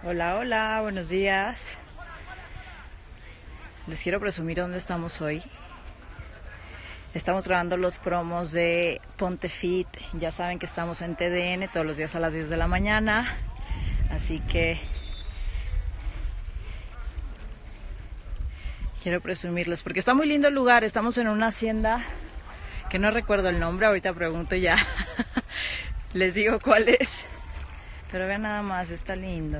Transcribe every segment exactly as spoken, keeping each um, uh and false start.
Hola, hola, buenos días. Les quiero presumir dónde estamos hoy. Estamos grabando los promos de Ponte Fit. Ya saben que estamos en T D N todos los días a las diez de la mañana. Así que quiero presumirles porque está muy lindo el lugar. Estamos en una hacienda que no recuerdo el nombre. Ahorita pregunto ya. Les digo cuál es. Pero vean nada más, está lindo.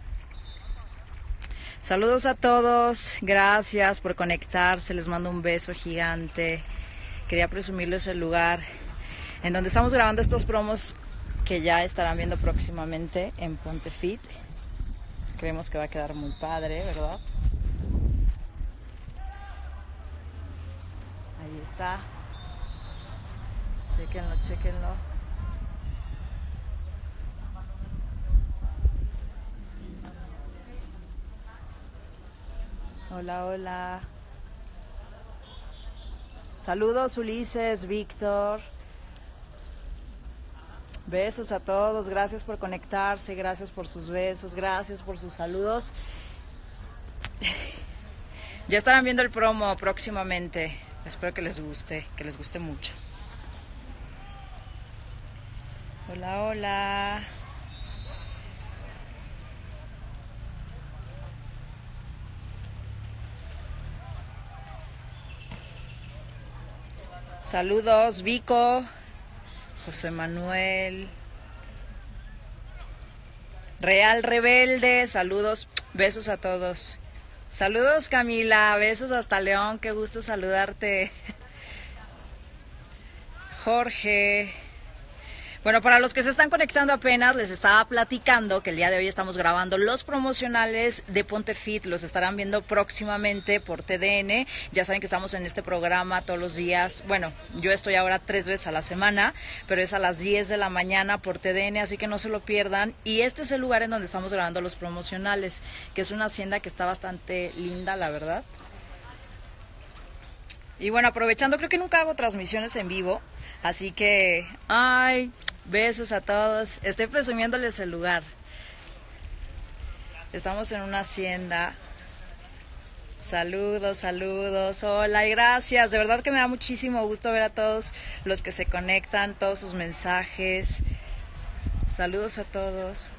Saludos a todos, gracias por conectarse, les mando un beso gigante. Quería presumirles el lugar en donde estamos grabando estos promos que ya estarán viendo próximamente en Ponte Fit. Creemos que va a quedar muy padre, ¿verdad? Ahí está. Chéquenlo, chéquenlo. Hola, hola. Saludos Ulises, Víctor. Besos a todos, gracias por conectarse, gracias por sus besos, gracias por sus saludos. Ya estarán viendo el promo próximamente. Espero que les guste, que les guste mucho. Hola, hola. Saludos, Vico, José Manuel, Real Rebelde, saludos, besos a todos. Saludos Camila, besos hasta León, qué gusto saludarte. Jorge. Bueno, para los que se están conectando apenas, les estaba platicando que el día de hoy estamos grabando los promocionales de Ponte Fit. Los estarán viendo próximamente por T D N. Ya saben que estamos en este programa todos los días. Bueno, yo estoy ahora tres veces a la semana, pero es a las diez de la mañana por T D N, así que no se lo pierdan. Y este es el lugar en donde estamos grabando los promocionales, que es una hacienda que está bastante linda, la verdad. Y bueno, aprovechando, creo que nunca hago transmisiones en vivo, así que, ay, besos a todos. Estoy presumiéndoles el lugar. Estamos en una hacienda. Saludos, saludos, hola y gracias. De verdad que me da muchísimo gusto ver a todos los que se conectan, todos sus mensajes. Saludos a todos.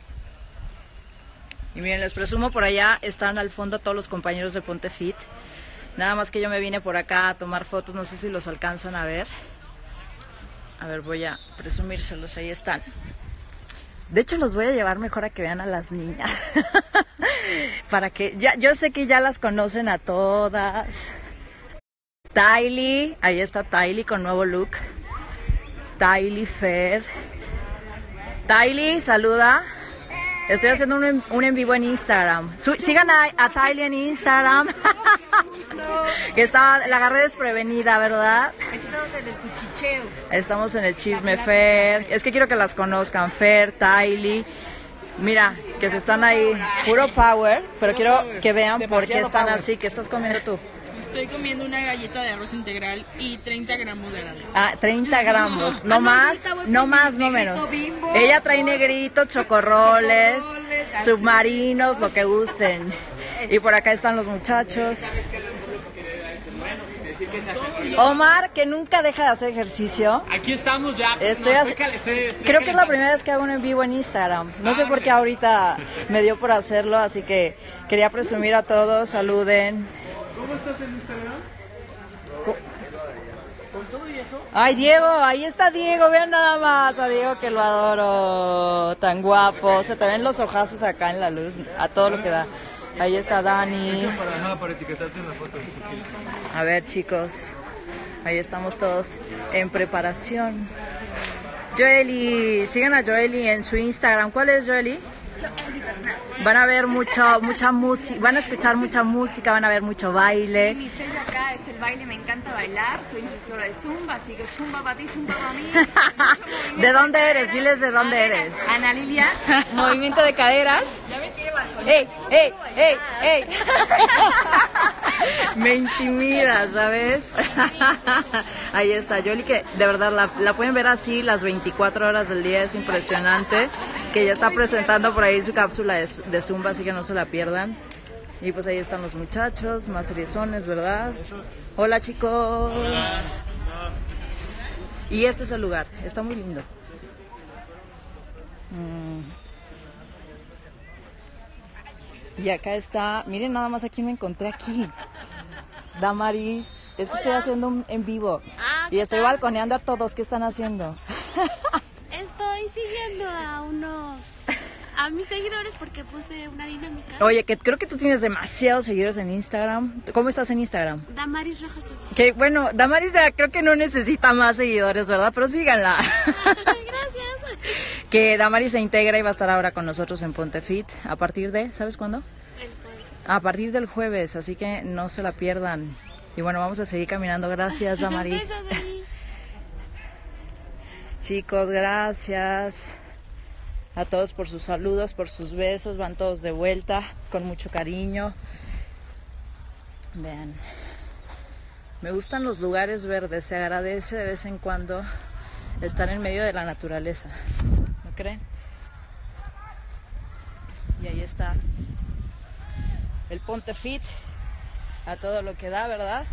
Y miren, les presumo, por allá están al fondo todos los compañeros de Ponte Fit. Nada más que yo me vine por acá a tomar fotos, no sé si los alcanzan a ver. A ver, voy a presumírselos, ahí están. De hecho, los voy a llevar mejor a que vean a las niñas. Para que, ya, yo sé que ya las conocen a todas. Tylee, ahí está Tylee con nuevo look. Tylee Fer. Tylee, saluda. Estoy haciendo un en, un en vivo en Instagram. Su, sigan a, a Tylee en Instagram. Que estaba, la agarré desprevenida, ¿verdad? Estamos en el cuchicheo. Estamos en el chisme, Fer. Es que quiero que las conozcan, Fer, Tylee. Mira, que se están ahí, puro power, pero quiero que vean por qué están así. ¿Qué estás comiendo tú? Estoy comiendo una galleta de arroz integral y treinta gramos de arroz. Ah, treinta gramos, no más, no más, no menos. Ella trae negritos, chocorroles, submarinos, lo que gusten. Y por acá están los muchachos. Omar, que nunca deja de hacer ejercicio. Aquí estamos ya. Estoy no, hace... estoy, estoy, estoy Creo que es la primera vez que hago un en vivo en Instagram. No ah, sé por qué ahorita me dio por hacerlo, así que quería presumir a todos. Saluden. ¿Cómo estás en Instagram? ¿Con, ¿Con todo y eso? Ay, Diego, ahí está Diego. Vean nada más a Diego, que lo adoro. Tan guapo. Se te ven los ojazos acá en la luz, a todo lo que da. Ahí está Dani. Para, para etiquetarte en la foto. A ver, chicos, ahí estamos todos en preparación. Joely, sigan a Joely en su Instagram. ¿Cuál es, Joely? Van a ver mucho, mucha música, van a escuchar mucha música, van a ver mucho baile. Mi sello acá es el baile, me encanta bailar, soy instructora de Zumba, así que Zumba para ti, Zumba para mí. ¿De dónde eres? Diles de dónde eres. Ana Lilia, movimiento de caderas. ¡Ey, ey, ey, ey! Me intimida, ¿sabes? Ahí está Joely, que de verdad la, la pueden ver así las veinticuatro horas del día, es impresionante. que ya está presentando por ahí su cápsula de, de Zumba, así que no se la pierdan. Y pues ahí están los muchachos, más seriezones, ¿verdad? Hola, chicos. Y este es el lugar, está muy lindo. Mm. Y acá está, miren nada más a quién me encontré aquí. Damaris, es que Hola. Estoy haciendo un en vivo ah, y estoy tal? balconeando a todos. ¿Qué están haciendo? Estoy siguiendo a unos, a mis seguidores porque puse una dinámica. Oye, que creo que tú tienes demasiados seguidores en Instagram. ¿Cómo estás en Instagram? Damaris Rojas Oficial. Que bueno, Damaris ya creo que no necesita más seguidores, ¿verdad? Pero síganla. Gracias. Que Damaris se integra y va a estar ahora con nosotros en Ponte Fit a partir de, ¿sabes cuándo? A partir del jueves, así que no se la pierdan. Y bueno, vamos a seguir caminando. Gracias, Damaris. Chicos, gracias a todos por sus saludos, por sus besos. Van todos de vuelta con mucho cariño. Vean, me gustan los lugares verdes. Se agradece de vez en cuando estar en medio de la naturaleza, ¿no creen? Y ahí está el Ponte Fit a todo lo que da, ¿verdad?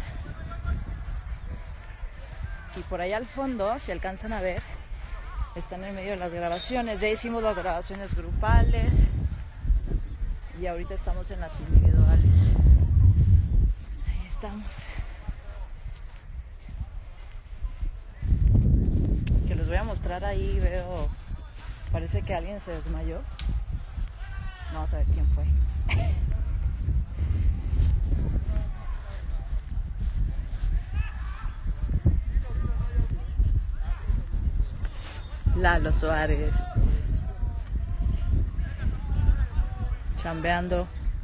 Y por allá al fondo, si alcanzan a ver, están en medio de las grabaciones. Ya hicimos las grabaciones grupales y ahorita estamos en las individuales. Ahí estamos. Que les voy a mostrar ahí, veo, parece que alguien se desmayó. Vamos a ver quién fue. Lalo Suárez, chambeando.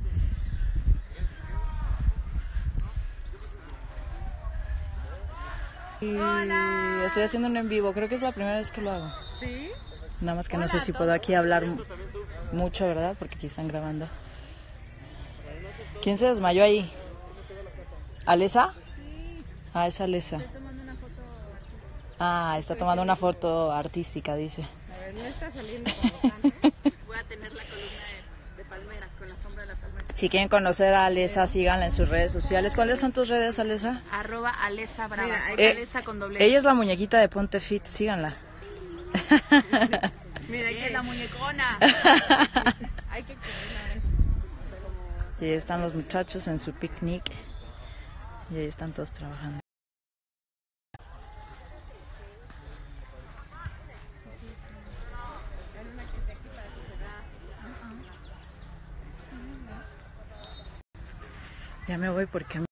Y estoy haciendo un en vivo, creo que es la primera vez que lo hago. ¿Sí? Nada más que no sé si puedo aquí hablar mucho, ¿verdad? Porque aquí están grabando. ¿Quién se desmayó ahí? ¿Alesa? Ah, es Alesa. Ah, está tomando una foto artística, dice. A ver, no está saliendo como tanto. Voy a tener la columna de, de palmera, con la sombra de la palmera. Si quieren conocer a Alesa, síganla en sus redes sociales. ¿Cuáles son tus redes, Alesa? Arroba Alesa Brava. Mira, eh, Alesa con doble. Ella es la muñequita de Ponte Fit, síganla. Mira, que es la muñecona. Hay que coordinar eso. Y ahí están los muchachos en su picnic. Y ahí están todos trabajando. Ya me voy porque